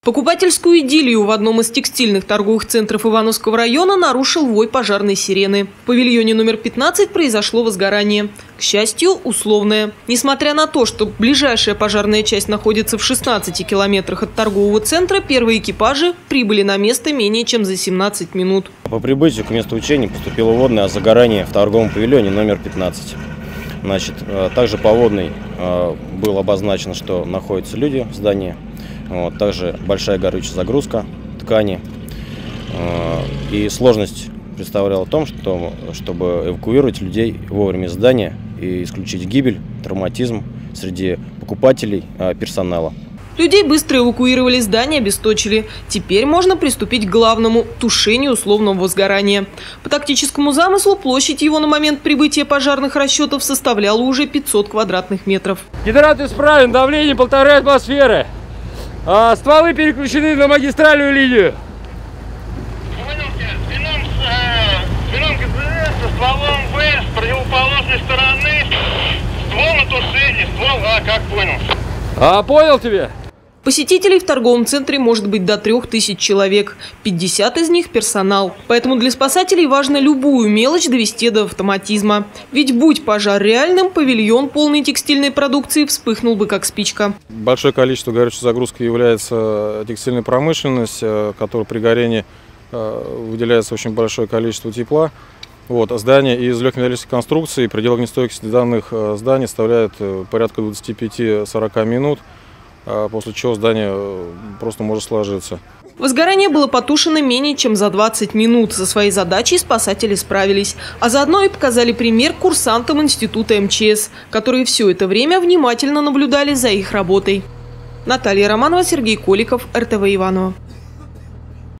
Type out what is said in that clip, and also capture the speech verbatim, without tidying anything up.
Покупательскую идиллию в одном из текстильных торговых центров Ивановского района нарушил вой пожарной сирены. В павильоне номер пятнадцать произошло возгорание. К счастью, условное. Несмотря на то, что ближайшая пожарная часть находится в шестнадцати километрах от торгового центра, первые экипажи прибыли на место менее чем за семнадцать минут. По прибытию к месту учения поступило водное о загорании в торговом павильоне номер пятнадцать. Значит, также по водной было обозначено, что находятся люди в здании. Вот, также большая горючая загрузка ткани. И сложность представляла в том, что, чтобы эвакуировать людей вовремя из здания и исключить гибель, травматизм среди покупателей, персонала. Людей быстро эвакуировали, здание обесточили. Теперь можно приступить к главному – тушению условного возгорания. По тактическому замыслу площадь его на момент прибытия пожарных расчетов составляла уже пятьсот квадратных метров. Гидрант исправлен, давление полторы атмосферы. А, стволы переключены на магистральную линию. Понял тебя. Звеном, э, звеном ГЗС со стволом В с противоположной стороны. Ствол на тушение, ствол А, как понял? А, понял тебя. Посетителей в торговом центре может быть до трех тысяч человек. пятьдесят из них – персонал. Поэтому для спасателей важно любую мелочь довести до автоматизма. Ведь будь пожар реальным, павильон, полный текстильной продукции, вспыхнул бы как спичка. Большое количество горючей загрузки является текстильная промышленность, которая при горении выделяется очень большое количество тепла. Вот, здание из легкометаллической конструкции, предел огнестойкости данных зданий составляет порядка двадцати пяти — сорока минут, после чего здание просто может сложиться. Возгорание было потушено менее чем за двадцать минут. Со своей задачей спасатели справились. А заодно и показали пример курсантам института эм че эс, которые все это время внимательно наблюдали за их работой. Наталья Романова, Сергей Коликов, эр тэ вэ Иваново.